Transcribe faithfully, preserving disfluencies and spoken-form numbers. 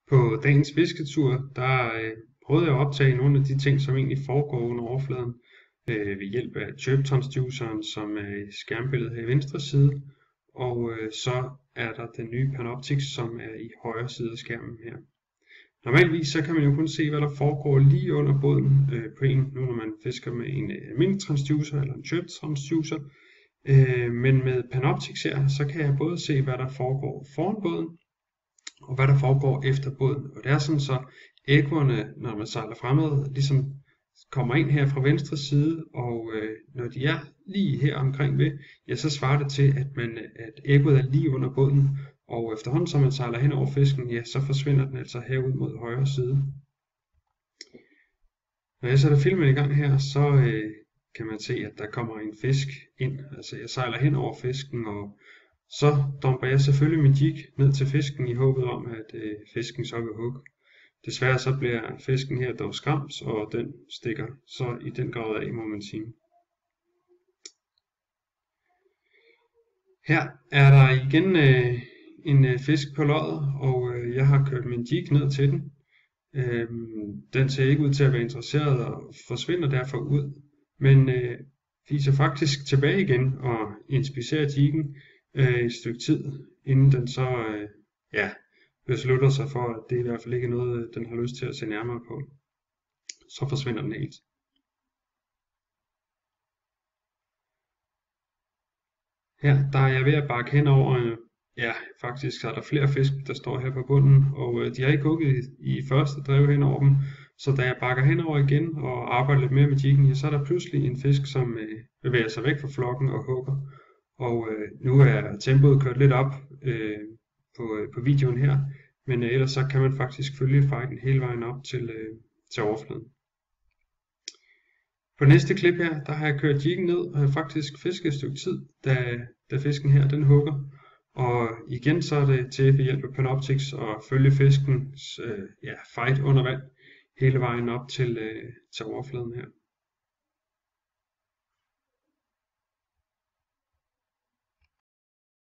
På dagens fisketur, der øh, prøvede jeg at optage nogle af de ting, som egentlig foregår under overfladen øh, ved hjælp af chirp-transduceren, som er i skærmbilledet her i venstre side, og øh, så er der den nye Panoptix, som er i højre side af skærmen her. Normalvis så kan man jo kun se, hvad der foregår lige under båden øh, på en, nu når man fisker med en øh, almindelig transducer eller en chirp-transducer. Øh, men med Panoptix her, så kan jeg både se, hvad der foregår foran båden, og hvad der foregår efter båden. Og det er sådan, så æggerne, når man sejler fremad, ligesom kommer ind her fra venstre side, og øh, når de er lige her omkring ved, ja, så svarer det til, at, man, at ægget er lige under båden, og efterhånden som man sejler hen over fisken, ja, så forsvinder den altså herud mod højre side. Når jeg sætter filmen i gang her, så øh, kan man se, at der kommer en fisk ind. Altså jeg sejler hen over fisken, og så dumper jeg selvfølgelig min jig ned til fisken i håbet om, at øh, fisken så vil hugge. Desværre så bliver fisken her dog skræmt, og den stikker så i den grad af, må man sige. Her er der igen øh, en øh, fisk på loddet, og øh, jeg har kørt min jig ned til den. Øh, den ser ikke ud til at være interesseret og forsvinder derfor ud, men øh, fiser faktisk tilbage igen og inspicerer jiggen øh, et stykke tid, inden den så øh, ja, beslutter sig for, at det i hvert fald ikke er noget, den har lyst til at se nærmere på. Så forsvinder den helt. Her der er jeg ved at bakke hen over, øh, ja faktisk er der flere fisk, der står her på bunden, og øh, de har ikke hugget i første drev hen over dem. Så da jeg bakker henover igen og arbejder lidt mere med jiggen, ja, så er der pludselig en fisk, som øh, bevæger sig væk fra flokken og hugger. Og øh, nu er tempoet kørt lidt op øh, på, øh, på videoen her, men øh, ellers så kan man faktisk følge fighten hele vejen op til, øh, til overfladen. På næste klip her, der har jeg kørt jiggen ned og har faktisk fisket et stykke tid, da, da fisken her den hugger. Og igen så er det til ved hjælp af Panoptix at følge fiskens øh, ja, fight under vand hele vejen op til, øh, til overfladen her.